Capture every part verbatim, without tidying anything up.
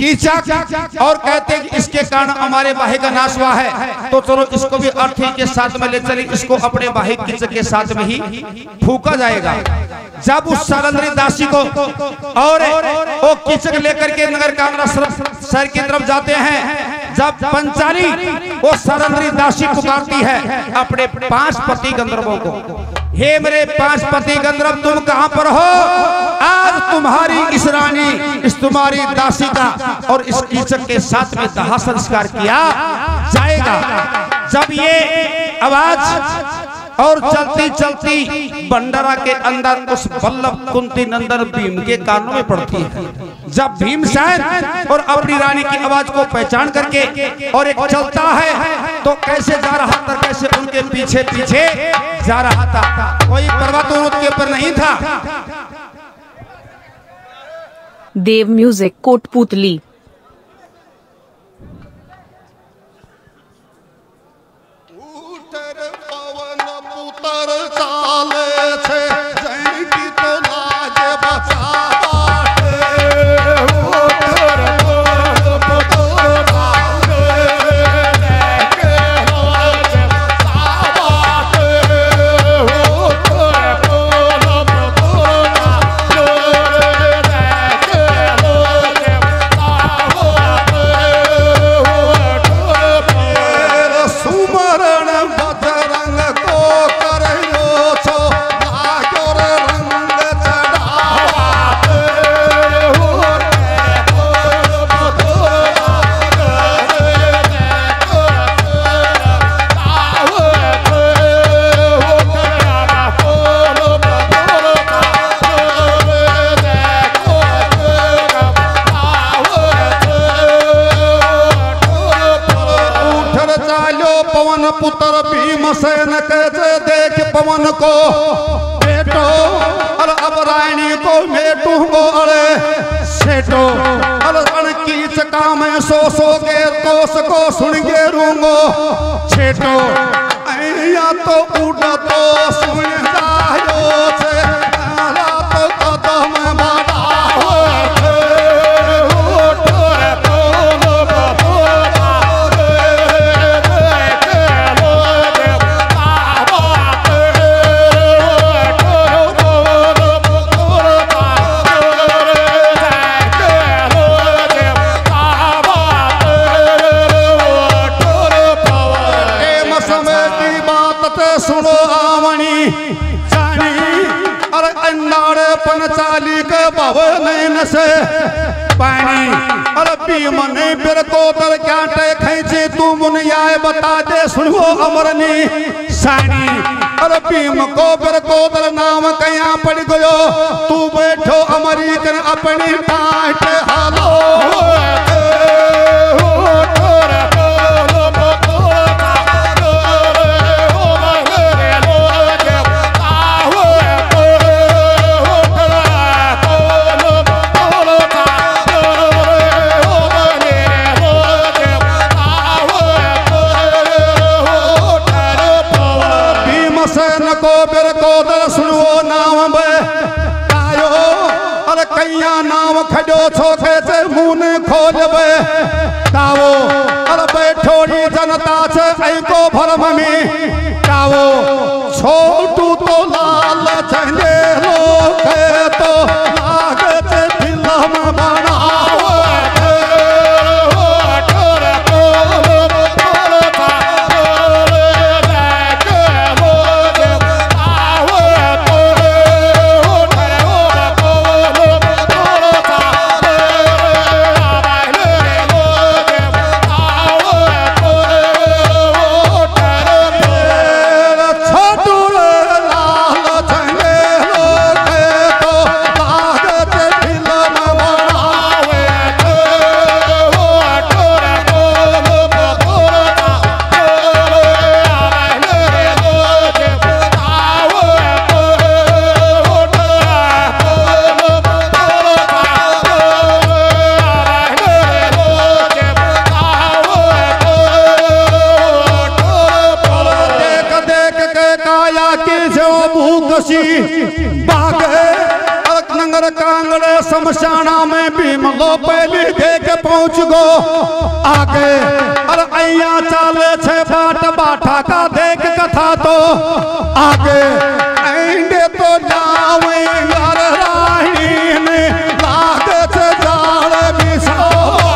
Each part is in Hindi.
कीचक और कहते हैं कि इसके कारण हमारे भाई का नाश हुआ है, तो चलो इसको भी अर्थी के साथ में ले चले, इसको अपने भाई कीचक के साथ में ही फूका जाएगा। जब उस सरंद्री दासी को और वो कीचक लेकर के नगर कांगड़ा शहर की तरफ जाते हैं, जब पंचाली वो सरंद्री दासी पुकारती है अपने पांच पति गंधर्वों को, हे मेरे पांच पति गंधर्व तुम कहां पर हो? आज तुम्हारी इस रानी, इस तुम्हारी दासी का और इस कीचक के साथ में दाह संस्कार किया जाएगा। जब ये आवाज और चलती चलती भंडारा के अंदर उस वल्लभ कुंती नंदन भीम के कानों में पड़ती है, जब भीमसेन और अपनी रानी की आवाज को पहचान करके और एक चलता है तो कैसे जा रहा था, कैसे उनके पीछे पीछे जा रहा था, कोई पर्वत के ऊपर नहीं था। देव म्यूजिक कोटपुतली। पुत्र भीमसेन के देख पवन को बेटो और अब रानी को मेटूंगो अरे सेठो और रण की चका में सो सो के तोस को सुन के रूंगो छेटो या तो उड़ तो सुन जायो छे तो कदम बढ़ाओ सुनो आवणी जानी अरे अन्नाड़े पंचाली के भवन से पानी अरे भीम ने बिर को तर क्या टे खींचे तू मुनियाए बता दे सुनो अमरनी सानी अरे भीम को बिर को तर नाम कया पड़ गयो तू बैठो अमरीकन अपनी टाट हालो नाम खजो छोखे से मुंह ने खोल बे तावो अरे बैठोड़ी जनता से ऐ को भरम में तावो छोटू तो लाल चंदे लोग तो लागत फिल्म बनाओ शमशाना में भीम लो पहले देख पहुंच गो आगे अरे अया चाले छे बाट बाठा का देख कथा तो आगे एंडे तो जावे घर राही ने लागे छे जाल बिसो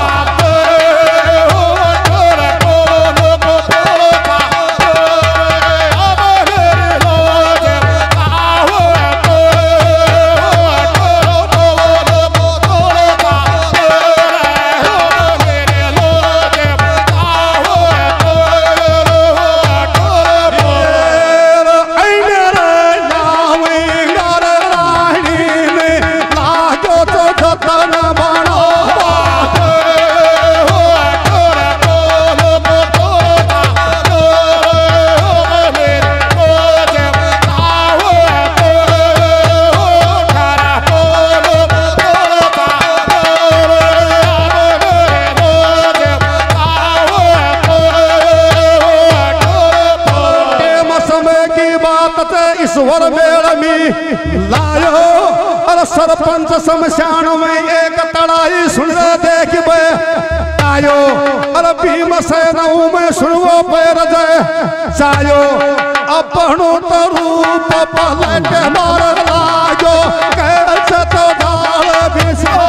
ईश्वर मेल में लायो और सरपंच शमशान में एक तड़ाई सुन देख आयो और भीम सेना में सुनवो पैर जय चायो अपनो तो रूप पलट मार लायो कैसे तो डाल बिसो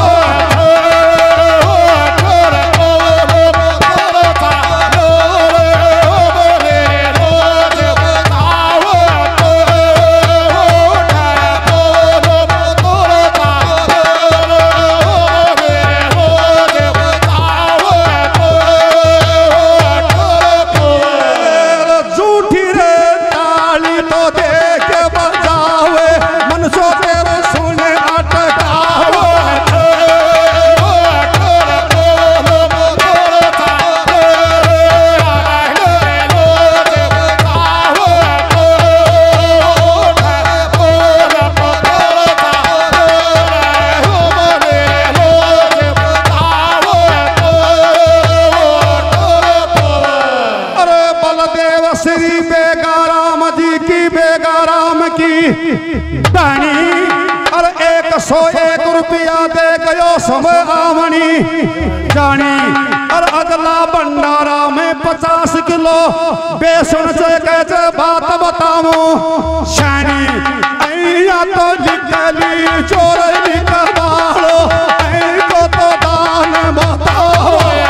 और एक सौ एक रुपया दे गयो समय आवनी जानी और अगला भंडारा में पचास किलो बेसन से कैसे बात बताऊं शानी अया तो निकली चोर निकलो को तो दान बताओ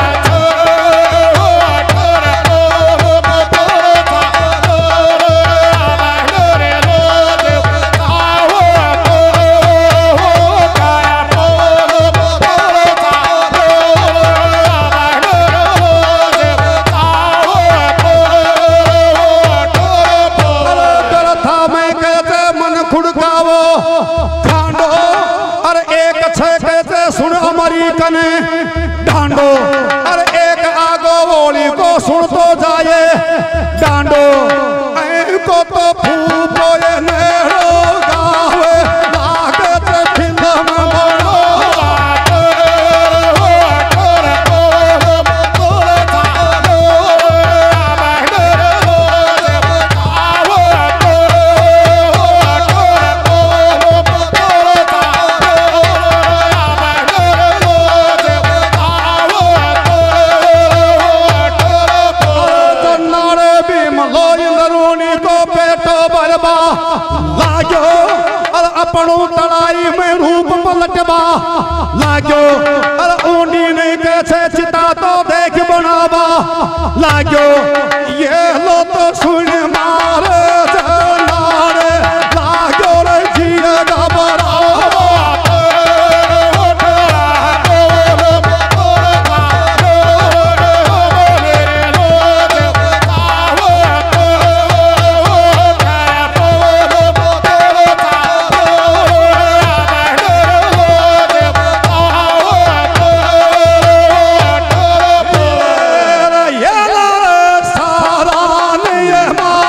डांडो और एक आगो बोली को सुन तो जाए डांडो को तो फूफो ये नेड़ो गावे लागे ते फिल्म बनो अपनों तड़ाई में रूप पलटबा लागो और ऊनी नहीं कैसे चिता तो देख बनावा लागो ये लो तो सुन मारे जनारे लागो रे जिया गबरा सारा ने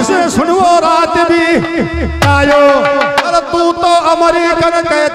से सुनवो रात भी आयो। अरे तू तो अमरीकन के